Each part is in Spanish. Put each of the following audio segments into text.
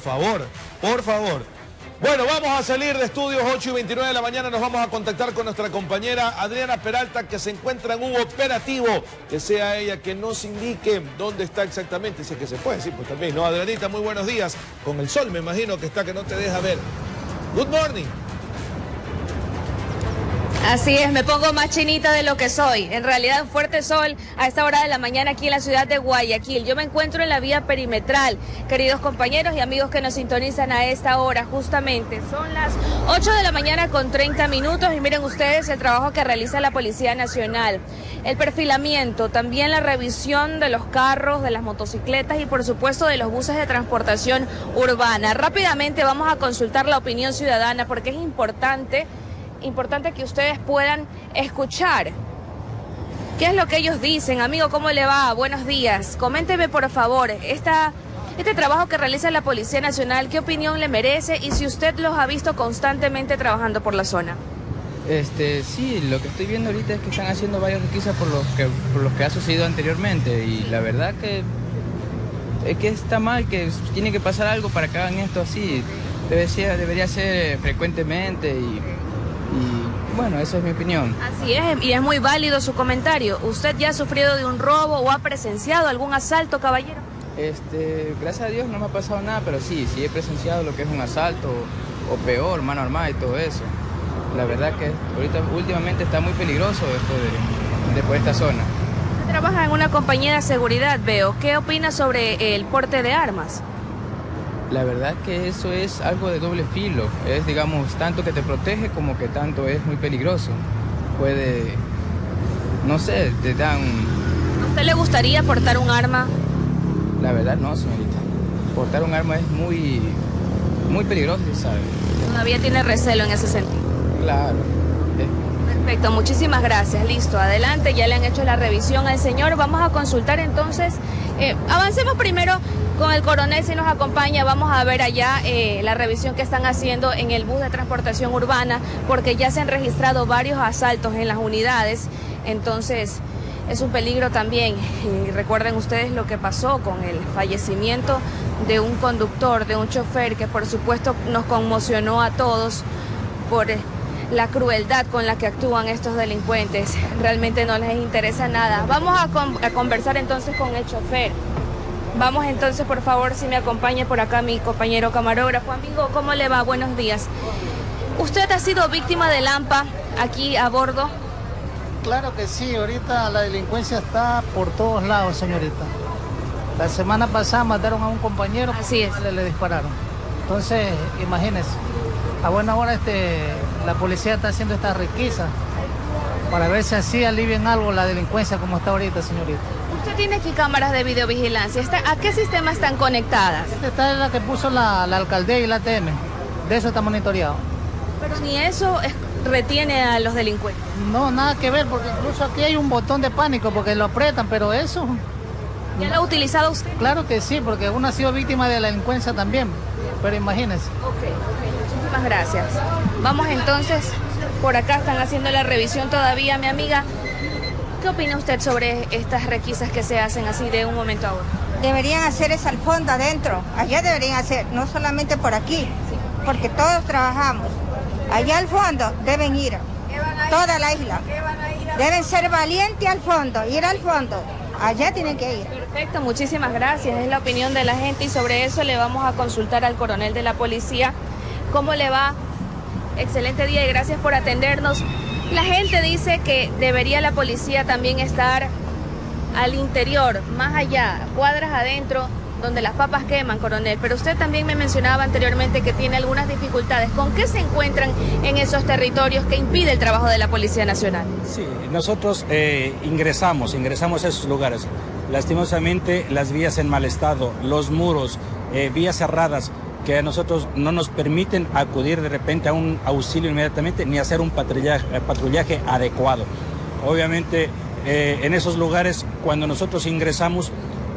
Por favor. Bueno, vamos a salir de estudios 8:29 de la mañana. Nos vamos a contactar con nuestra compañera Adriana Peralta, que se encuentra en un operativo. Que sea ella que nos indique dónde está exactamente, si es que se puede decir, pues también. No, Adrianita, muy buenos días. Con el sol, me imagino que está, que no te deja ver. Good morning. Así es, me pongo más chinita de lo que soy. En realidad, un fuerte sol a esta hora de la mañana aquí en la ciudad de Guayaquil. Yo me encuentro en la vía perimetral. Queridos compañeros y amigos que nos sintonizan a esta hora, justamente son las 8 de la mañana con 30 minutos y miren ustedes el trabajo que realiza la Policía Nacional. El perfilamiento, también la revisión de los carros, de las motocicletas y por supuesto de los buses de transportación urbana. Rápidamente vamos a consultar la opinión ciudadana porque es importante que ustedes puedan escuchar qué es lo que ellos dicen. Amigo, ¿cómo le va? Buenos días. Coménteme, por favor, este trabajo que realiza la Policía Nacional, ¿qué opinión le merece? Y si usted los ha visto constantemente trabajando por la zona. Sí, lo que estoy viendo ahorita es que están haciendo varias requisas por lo que ha sucedido anteriormente. Y la verdad que está mal, que tiene que pasar algo para que hagan esto así. Debería ser frecuentemente y bueno, esa es mi opinión. Así es, y es muy válido su comentario. ¿Usted ya ha sufrido de un robo o ha presenciado algún asalto, caballero? Gracias a Dios no me ha pasado nada, pero sí he presenciado lo que es un asalto o peor, mano armada y todo eso. La verdad que últimamente está muy peligroso esto de por esta zona. Usted trabaja en una compañía de seguridad, veo. ¿Qué opina sobre el porte de armas? La verdad que eso es algo de doble filo, es digamos tanto que te protege como que tanto es muy peligroso. Puede, no sé, te dan... ¿A usted le gustaría portar un arma? La verdad no, señorita. Portar un arma es muy peligroso, ¿sabe? Todavía tiene recelo en ese sentido. Claro. Perfecto, muchísimas gracias. Listo, adelante, ya le han hecho la revisión al señor. Vamos a consultar entonces. Avancemos primero con el coronel, si nos acompaña. Vamos a ver allá la revisión que están haciendo en el bus de transportación urbana, porque ya se han registrado varios asaltos en las unidades. Entonces, es un peligro también. Y recuerden ustedes lo que pasó con el fallecimiento de un conductor, de un chofer, que por supuesto nos conmocionó a todos por la crueldad con la que actúan estos delincuentes. Realmente no les interesa nada. Vamos a conversar entonces con el chofer. Vamos entonces, por favor, si me acompaña por acá mi compañero camarógrafo. Amigo, ¿cómo le va? Buenos días. ¿Usted ha sido víctima de Lampa aquí a bordo? Claro que sí, ahorita la delincuencia está por todos lados, señorita. La semana pasada mataron a un compañero. Así es. Le dispararon. Entonces, imagínense, a buena hora la policía está haciendo esta requisa para ver si así alivian algo la delincuencia como está ahorita, señorita. Usted tiene aquí cámaras de videovigilancia. ¿A qué sistema están conectadas? Esta es la que puso la alcaldía y la ATM. De eso está monitoreado. Pero ni eso retiene a los delincuentes. No, nada que ver, porque incluso aquí hay un botón de pánico porque lo apretan, pero eso... ¿Ya lo ha utilizado usted? Claro que sí, porque uno ha sido víctima de la delincuencia también, pero imagínense. Ok, muchísimas gracias. Vamos entonces, por acá están haciendo la revisión todavía, mi amiga. ¿Qué opina usted sobre estas requisas que se hacen así de un momento a otro? Deberían hacer eso al fondo, adentro. Allá deberían hacer, no solamente por aquí, porque todos trabajamos. Allá al fondo deben ir, toda la isla. Deben ser valientes al fondo, ir al fondo. Allá tienen que ir. Perfecto, muchísimas gracias. Es la opinión de la gente y sobre eso le vamos a consultar al coronel de la policía. ¿Cómo le va? Excelente día y gracias por atendernos. La gente dice que debería la policía también estar al interior, más allá, cuadras adentro, donde las papas queman, coronel. Pero usted también me mencionaba anteriormente que tiene algunas dificultades. ¿Con qué se encuentran en esos territorios que impide el trabajo de la Policía Nacional? Sí, nosotros ingresamos a esos lugares. Lastimosamente, las vías en mal estado, los muros, vías cerradas, que a nosotros no nos permiten acudir de repente a un auxilio inmediatamente ni hacer un patrullaje adecuado. Obviamente, en esos lugares, cuando nosotros ingresamos,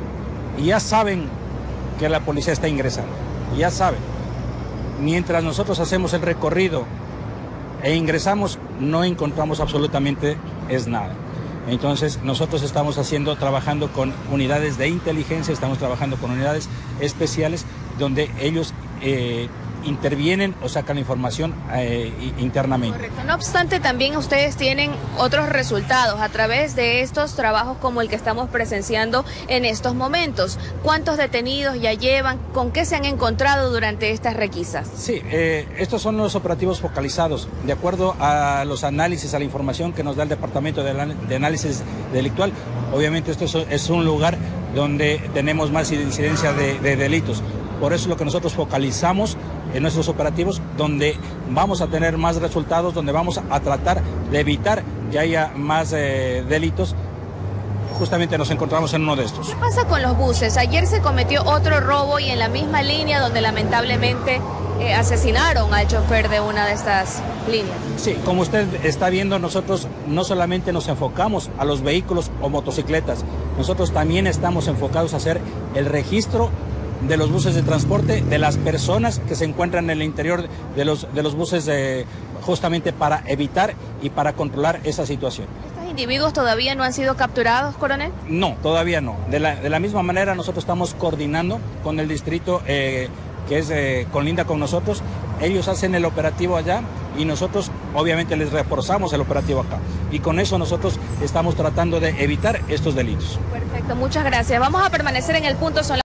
ya saben que la policía está ingresando, ya saben. Mientras nosotros hacemos el recorrido e ingresamos, no encontramos absolutamente nada. Entonces nosotros estamos trabajando con unidades de inteligencia, estamos trabajando con unidades especiales donde ellos intervienen o sacan la información internamente. Correcto. No obstante, también ustedes tienen otros resultados a través de estos trabajos como el que estamos presenciando en estos momentos. ¿Cuántos detenidos ya llevan? ¿Con qué se han encontrado durante estas requisas? Sí, estos son los operativos focalizados. De acuerdo a los análisis, a la información que nos da el Departamento de Análisis Delictual, obviamente esto es un lugar donde tenemos más incidencia de delitos. Por eso es lo que nosotros focalizamos en nuestros operativos, donde vamos a tener más resultados, donde vamos a tratar de evitar que haya más delitos. Justamente nos encontramos en uno de estos. ¿Qué pasa con los buses? Ayer se cometió otro robo y en la misma línea donde lamentablemente asesinaron al chofer de una de estas líneas. Sí, como usted está viendo, nosotros no solamente nos enfocamos a los vehículos o motocicletas, nosotros también estamos enfocados a hacer el registro de los buses de transporte, de las personas que se encuentran en el interior de los buses, justamente para evitar y para controlar esa situación. ¿Estos individuos todavía no han sido capturados, coronel? No, todavía no. De la misma manera, nosotros estamos coordinando con el distrito que es colinda con nosotros. Ellos hacen el operativo allá y nosotros obviamente les reforzamos el operativo acá. Y con eso nosotros estamos tratando de evitar estos delitos. Perfecto, muchas gracias. Vamos a permanecer en el punto.